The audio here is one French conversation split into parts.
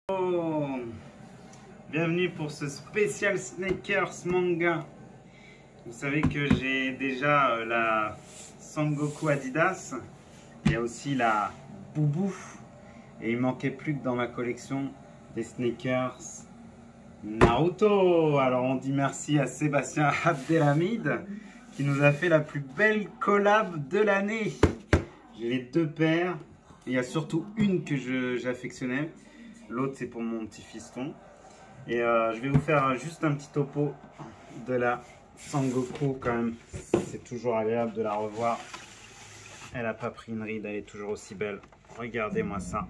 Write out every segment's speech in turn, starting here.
Oh, bienvenue pour ce spécial Sneakers manga. Vous savez que j'ai déjà la Sangoku Adidas. Il y a aussi la Boubou. Et il manquait plus que dans ma collection des sneakers Naruto. Alors on dit merci à Sébastien Abdelhamid qui nous a fait la plus belle collab de l'année. J'ai les deux paires. Il y a surtout une que j'affectionnais. L'autre c'est pour mon petit fiston. Et je vais vous faire juste un petit topo de la Sangoku quand même. C'est toujours agréable de la revoir. Elle n'a pas pris une ride, elle est toujours aussi belle. Regardez-moi ça.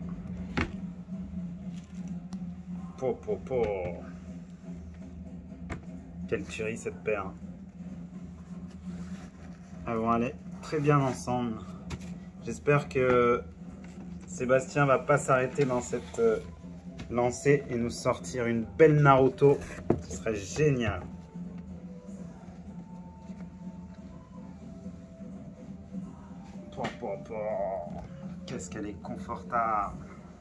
Po. Quelle tuerie cette paire. Elles vont aller très bien ensemble. J'espère que Sébastien va pas s'arrêter dans cette lancée et nous sortir une belle Naruto. Ce serait génial. Qu'est-ce qu'elle est confortable.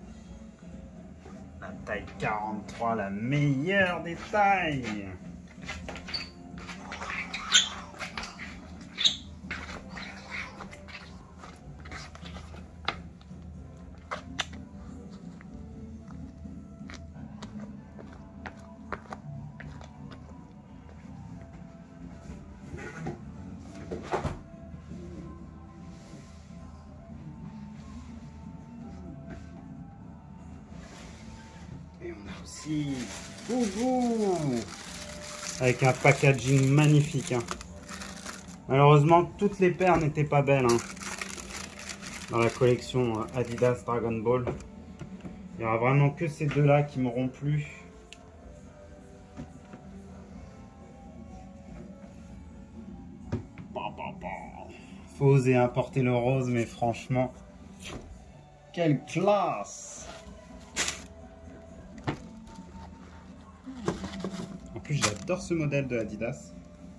La taille 43, la meilleure des tailles. Et on a aussi Boubou avec un packaging magnifique. Malheureusement, toutes les paires n'étaient pas belles dans la collection Adidas Dragon Ball. Il n'y aura vraiment que ces deux-là qui m'auront plu. Faut oser importer le rose, mais franchement, quelle classe! En plus, j'adore ce modèle de Adidas.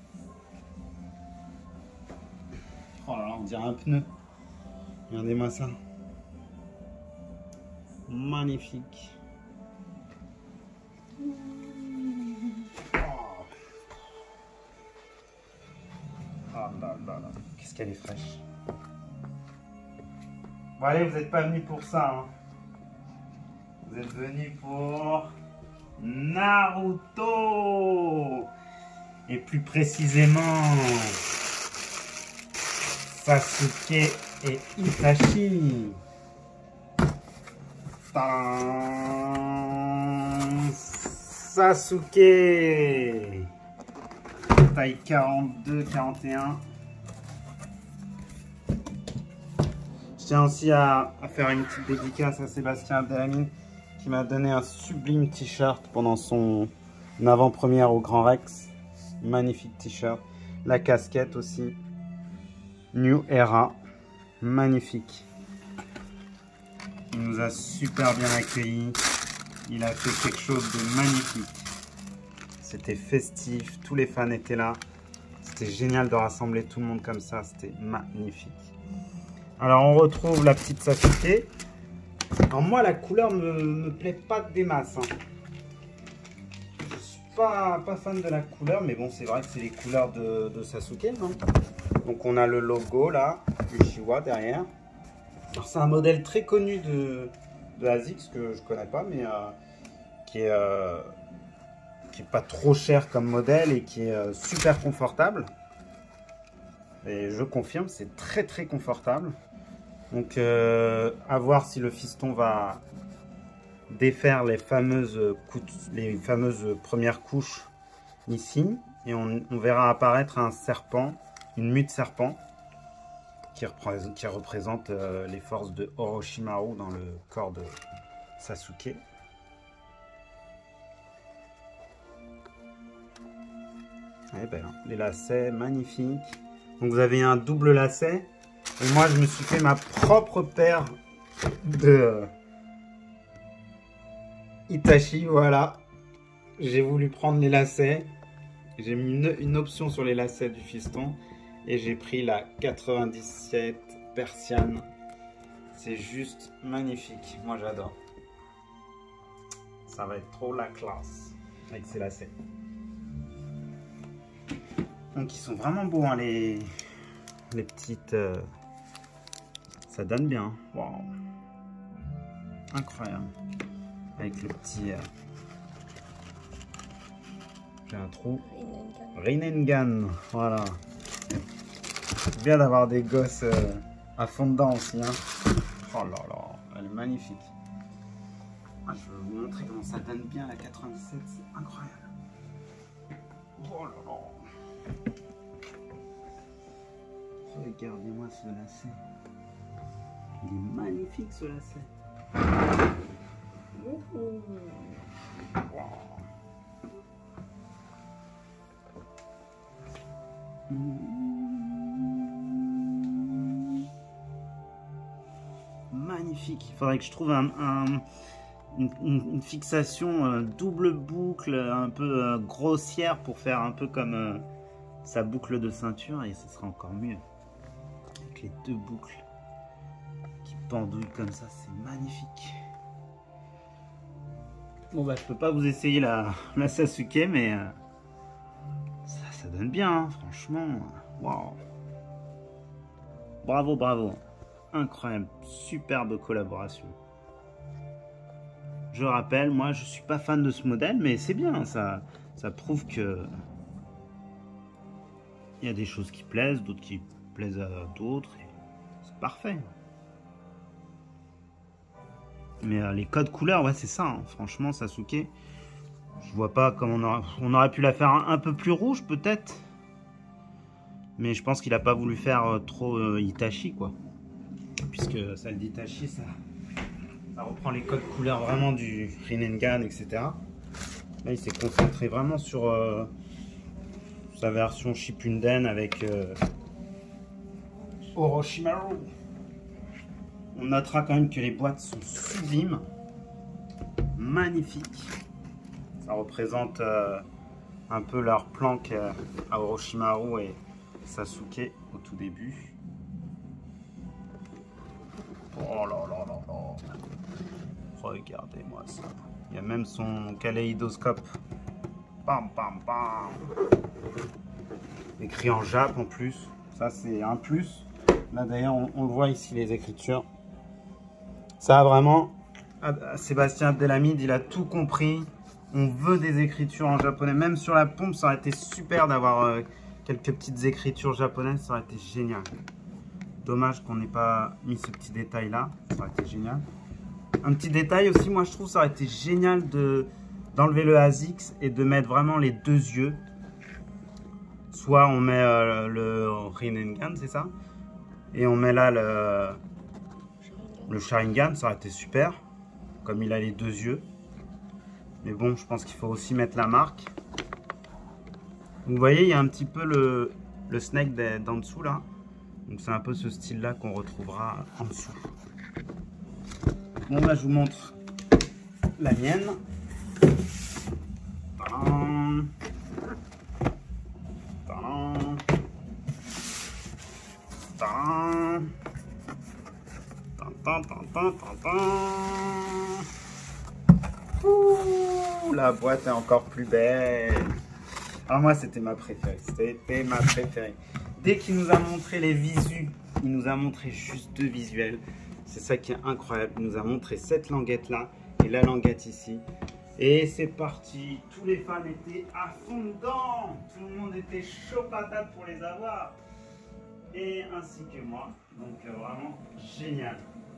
Oh là là, on dirait un pneu. Regardez-moi ça. Magnifique. Oh là là là. Qu'est-ce qu'elle est fraîche. Bon allez, vous n'êtes pas venus pour ça. Vous êtes venus pour Naruto. Et plus précisément Sasuke et Itachi. Sasuke. Taille 42, 41. Je tiens aussi à faire une petite dédicace à Sébastien Abdelhamid qui m'a donné un sublime t-shirt pendant son avant-première au Grand Rex. Magnifique t-shirt. La casquette aussi. New Era. Magnifique. Il nous a super bien accueillis. Il a fait quelque chose de magnifique. C'était festif. Tous les fans étaient là. C'était génial de rassembler tout le monde comme ça. C'était magnifique. Alors on retrouve la petite Sasuke. Alors moi la couleur me plaît pas des masses. Je suis pas fan de la couleur, mais bon c'est vrai que c'est les couleurs de Sasuke, non? Donc on a le logo là, Uchiwa derrière. Alors c'est un modèle très connu de ASICS que je connais pas, mais qui est pas trop cher comme modèle et qui est super confortable. Et je confirme, c'est très très confortable. Donc à voir si le fiston va défaire les fameuses premières couches ici. Et on verra apparaître un serpent, une mue de serpent qui représente les forces de Orochimaru dans le corps de Sasuke. Eh ben, les lacets magnifiques. Donc vous avez un double lacet. Et moi je me suis fait ma propre paire de Itachi. Voilà. J'ai voulu prendre les lacets. J'ai mis une option sur les lacets du fiston. Et j'ai pris la 97 Persiane. C'est juste magnifique. Moi j'adore. ça va être trop la classe avec ces lacets. Donc ils sont vraiment beaux hein, les petites... ça donne bien. Wow. Incroyable. Avec le petit... j'ai un trou. Rinnegan. Voilà. C'est bien d'avoir des gosses à fond dedans aussi. Hein. Oh là là, elle est magnifique. Ah, je vais vous montrer comment ça donne bien la 97, c'est incroyable. Oh là là. Regardez-moi ce lacet. Il est magnifique ce lacet. Wow. Magnifique. Il faudrait que je trouve une fixation double boucle un peu grossière pour faire un peu comme sa boucle de ceinture et ce sera encore mieux. Avec les deux boucles qui pendouillent comme ça, c'est magnifique. Bon bah je peux pas vous essayer la Sasuke mais ça donne bien hein, franchement. Waouh. Bravo, bravo. Incroyable, superbe collaboration. Je rappelle, moi je suis pas fan de ce modèle, mais c'est bien, ça prouve que il y a des choses qui plaisent, d'autres qui plaisent à d'autres, c'est parfait. Mais les codes couleurs, ouais c'est ça, hein. Franchement Sasuke, je vois pas comment on aurait pu la faire un peu plus rouge peut-être. Mais je pense qu'il a pas voulu faire trop Itachi quoi. Puisque celle d'Itachi, ça reprend les codes couleurs vraiment du Rinnegan, etc. Là, il s'est concentré vraiment sur sa version Shippuden avec Orochimaru. On notera quand même que les boîtes sont sublimes, magnifiques. Ça représente un peu leur planque à Orochimaru et Sasuke au tout début. Oh là là là là. Regardez-moi ça. Il y a même son kaléidoscope. Bam bam bam. Écrit en Jap en plus. Ça c'est un plus. Là d'ailleurs on le voit ici les écritures. Ça a vraiment... Sébastien Abdelhamid il a tout compris. On veut des écritures en japonais. Même sur la pompe ça aurait été super d'avoir quelques petites écritures japonaises. Ça aurait été génial. Dommage qu'on n'ait pas mis ce petit détail là, ça aurait été génial. Un petit détail aussi, moi je trouve ça aurait été génial d'enlever le ASICS et de mettre vraiment les deux yeux. Soit on met le Rinnegan, c'est ça, et on met là le Sharingan, ça aurait été super, comme il a les deux yeux. Mais bon, je pense qu'il faut aussi mettre la marque. Vous voyez, il y a un petit peu le snake d'en dessous là. Donc c'est un peu ce style là qu'on retrouvera en dessous. Bon là je vous montre la mienne. Tadam. Tadam. Tadam. Tadam, tadam, tadam. Ouh, la boîte est encore plus belle. Alors moi c'était ma préférée. C'était ma préférée. Dès qu'il nous a montré les visus, il nous a montré juste deux visuels. C'est ça qui est incroyable. Il nous a montré cette languette là et la languette ici. Et c'est parti. Tous les fans étaient à fond dedans. Tout le monde était chaud patate pour les avoir. Et ainsi que moi. Donc vraiment génial.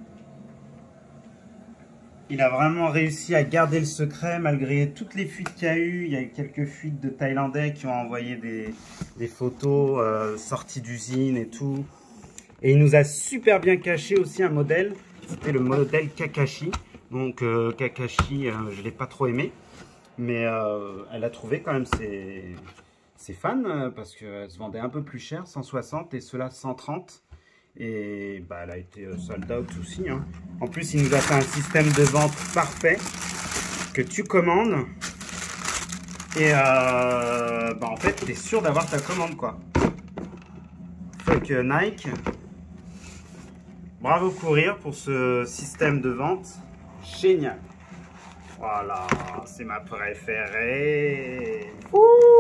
Il a vraiment réussi à garder le secret malgré toutes les fuites qu'il y a eu. Il y a eu quelques fuites de Thaïlandais qui ont envoyé des photos sorties d'usine et tout. Et il nous a super bien caché aussi un modèle. C'était le modèle Kakashi. Donc Kakashi, je ne l'ai pas trop aimé. Mais elle a trouvé quand même ses fans parce qu'elle se vendait un peu plus cher, 160 et cela 130. Et bah, elle a été sold out aussi. Hein. En plus, il nous a fait un système de vente parfait que tu commandes. Et bah, en fait, tu es sûr d'avoir ta commande, quoi. Fuck Nike. Bravo Courir pour ce système de vente. Génial. Voilà, c'est ma préférée. Ouh,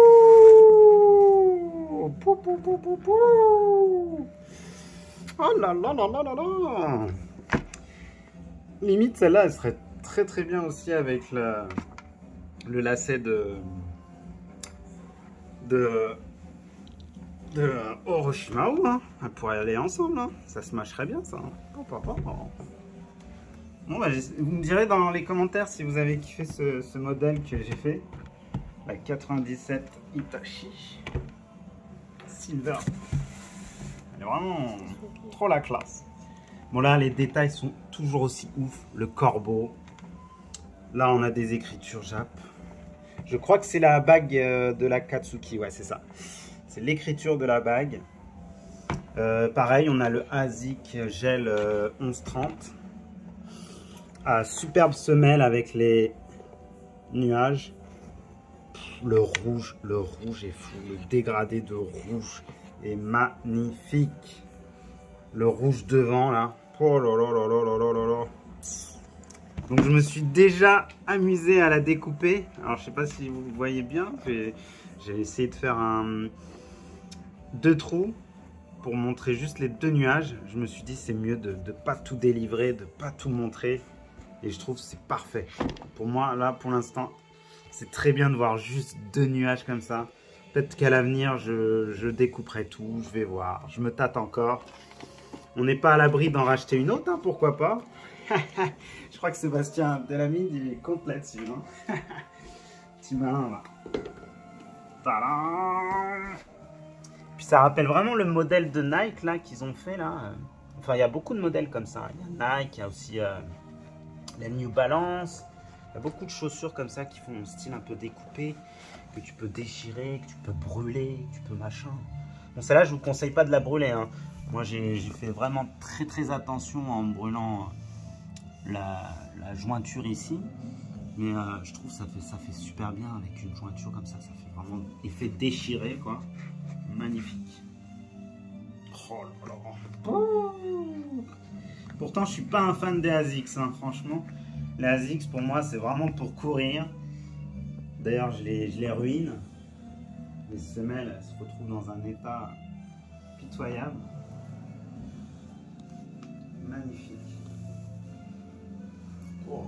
pou, pou, pou, pou, pou. Oh là là là là là là. Limite, celle-là, elle serait très très bien aussi avec le lacet de Orochimaru, hein. Elle pourrait aller ensemble, hein. Ça se matcherait bien, ça. Bon, bah, vous me direz dans les commentaires si vous avez kiffé ce modèle que j'ai fait. La 97 Itachi Silver. Elle est vraiment trop la classe. Bon, là, les détails sont toujours aussi ouf. Le corbeau. Là, on a des écritures Jap. Je crois que c'est la bague de la Katsuki. Ouais, c'est ça. C'est l'écriture de la bague. Pareil, on a le ASIC gel 1130. Superbe semelle avec les nuages. Le rouge est fou. Le dégradé de rouge est magnifique. Le rouge devant, là. Oh là là là là là là là. Donc je me suis déjà amusé à la découper. Alors je sais pas si vous voyez bien. J'ai essayé de faire deux trous pour montrer juste les deux nuages. Je me suis dit c'est mieux de ne pas tout délivrer, de ne pas tout montrer. Et je trouve que c'est parfait. Pour moi, là, pour l'instant, c'est très bien de voir juste deux nuages comme ça. Peut-être qu'à l'avenir, je découperai tout. Je vais voir. Je me tâte encore. On n'est pas à l'abri d'en racheter une autre, hein, pourquoi pas. Je crois que Sébastien Delamine, il compte là-dessus. Hein. Petit malin, là. Tadam. Puis ça rappelle vraiment le modèle de Nike là qu'ils ont fait là. Enfin, il y a beaucoup de modèles comme ça. Il y a Nike, il y a aussi la New Balance. Il y a beaucoup de chaussures comme ça qui font un style un peu découpé, que tu peux déchirer, que tu peux brûler, que tu peux machin. Bon, celle-là, je vous conseille pas de la brûler. Hein. Moi, j'ai fait vraiment très attention en brûlant la jointure ici. Mais je trouve que ça fait super bien avec une jointure comme ça. Ça fait vraiment effet déchiré, quoi. Magnifique. Oh là là. Oh. Pourtant, je suis pas un fan des ASICS, hein, franchement. Les ASICS, pour moi, c'est vraiment pour courir. D'ailleurs, je les ruine. Les semelles, elles se retrouvent dans un état pitoyable. Magnifique. Oh.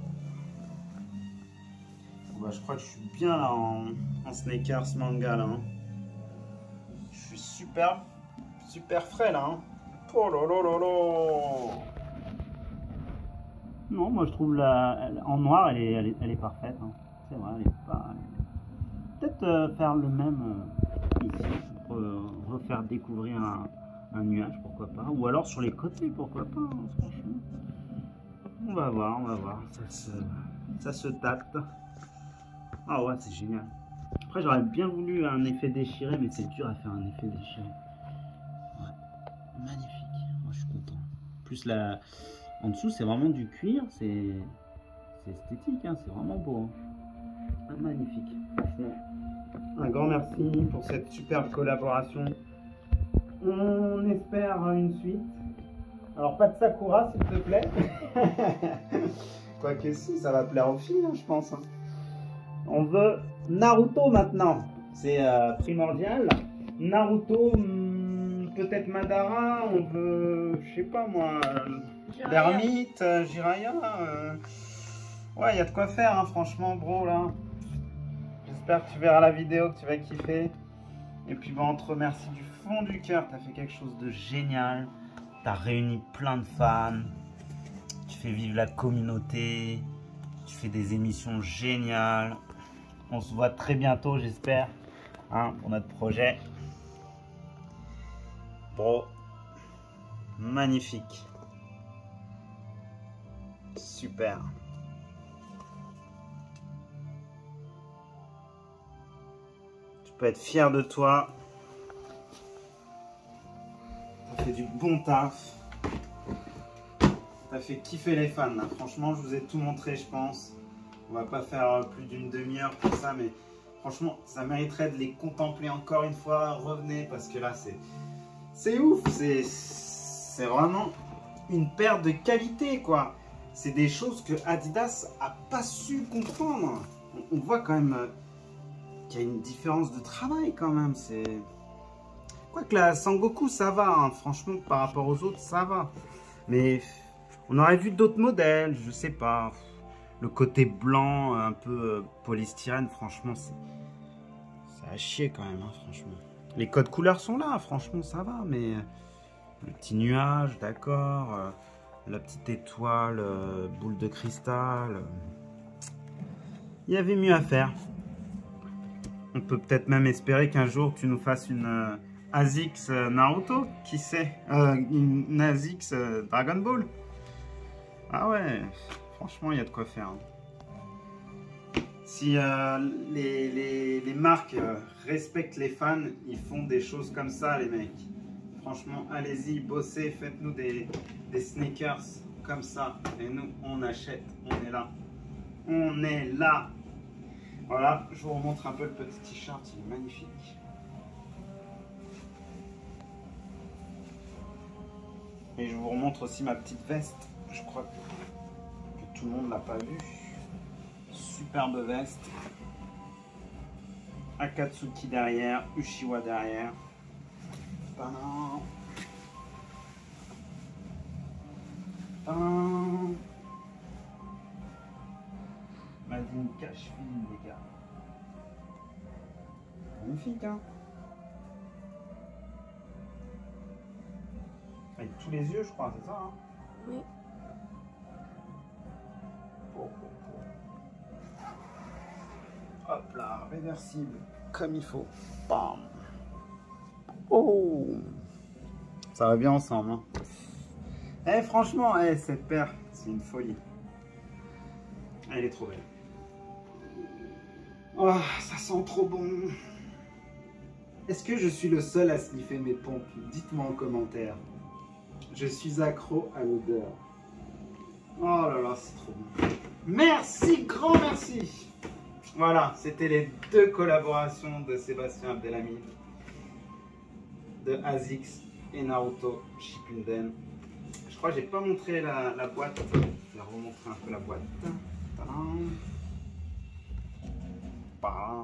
Bah, je crois que je suis bien là en sneakers manga là. Hein. Je suis super frais là. Hein. Oh là là là là. Non, moi je trouve en noir elle est parfaite. Hein. C'est vrai, elle est pas. Peut-être faire le même ici pour refaire découvrir un nuage, pourquoi pas. Ou alors sur les côtés, pourquoi pas. Hein, franchement. On va voir. Ça se tâte. Ah ouais, c'est génial. Après, j'aurais bien voulu un effet déchiré, mais c'est dur à faire un effet déchiré. Ouais, magnifique. Moi, je suis content. En plus, en dessous, c'est vraiment du cuir. C'est esthétique, hein. C'est vraiment beau. Hein. Ah, magnifique. Franchement, un grand merci pour cette superbe collaboration. On espère une suite. Alors, pas de Sakura, s'il te plaît. Quoique si, ça va plaire aux filles, hein, je pense. Hein. On veut Naruto maintenant, c'est primordial. Naruto, peut-être Madara, on veut, je sais pas moi, l'ermite, Jiraiya. Ouais, il y a de quoi faire, hein, franchement, bro, là. J'espère que tu verras la vidéo, que tu vas kiffer. Et puis, bon, on te remercie du fond du cœur. Tu as fait quelque chose de génial. Tu as réuni plein de fans. Tu fais vivre la communauté. Tu fais des émissions géniales. On se voit très bientôt, j'espère, hein, pour notre projet. Bro, magnifique. Super. Tu peux être fier de toi. Tu as fait du bon taf. Tu as fait kiffer les fans, là. Franchement, je vous ai tout montré, je pense. On va pas faire plus d'une demi-heure pour ça, mais franchement, ça mériterait de les contempler encore une fois. Revenez, parce que là, c'est ouf. C'est vraiment une paire de qualité, quoi. c'est des choses que Adidas a pas su comprendre. On voit quand même qu'il y a une différence de travail quand même. Quoique la Sangoku, ça va, hein. Franchement, par rapport aux autres, ça va. Mais on aurait vu d'autres modèles, je sais pas. Le côté blanc, un peu polystyrène, franchement, c'est à chier quand même, hein, franchement. Les codes couleurs sont là, franchement, ça va, mais le petit nuage, d'accord, la petite étoile, boule de cristal, il y avait mieux à faire. On peut peut-être même espérer qu'un jour tu nous fasses une ASICS Naruto, qui sait, une ASICS Dragon Ball. Ah ouais, franchement, il y a de quoi faire. Hein. Si les marques respectent les fans, ils font des choses comme ça, les mecs. Franchement, allez-y, bossez, faites-nous des sneakers comme ça. Et nous, on achète, on est là. On est là. Voilà, je vous remontre un peu le petit t-shirt, il est magnifique. Et je vous remontre aussi ma petite veste. Je crois que tout le monde ne l'a pas vue. Superbe veste. Akatsuki derrière, Uchiwa derrière. Tadam. Tadam. Madine cache-fille, les gars. Magnifique, hein? Avec tous les yeux, je crois, c'est ça, hein? Oui. Hop là, réversible, comme il faut. Bam. Oh, ça va bien ensemble. Hein. Eh, franchement, cette paire, c'est une folie. Elle est trop belle. Oh, ça sent trop bon. Est-ce que je suis le seul à sniffer mes pompes? Dites-moi en commentaire. Je suis accro à l'odeur. Oh là là, c'est trop bon. Merci, grand merci. Voilà, c'était les deux collaborations de Sébastien Abdelhamid, de ASICS et Naruto Shippuden. Je crois que j'ai pas montré la boîte. Je vais vous montrer un peu la boîte. Tadam. Bam.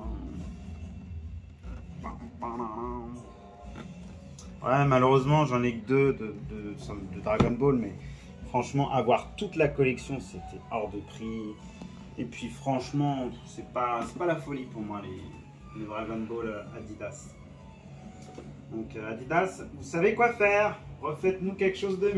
Bam, bam, bam. Ouais, malheureusement, j'en ai que deux de Dragon Ball, mais franchement, avoir toute la collection, c'était hors de prix. Et puis franchement, c'est pas la folie pour moi, les Dragon Ball Adidas. Donc Adidas, vous savez quoi faire. Refaites-nous quelque chose de mieux.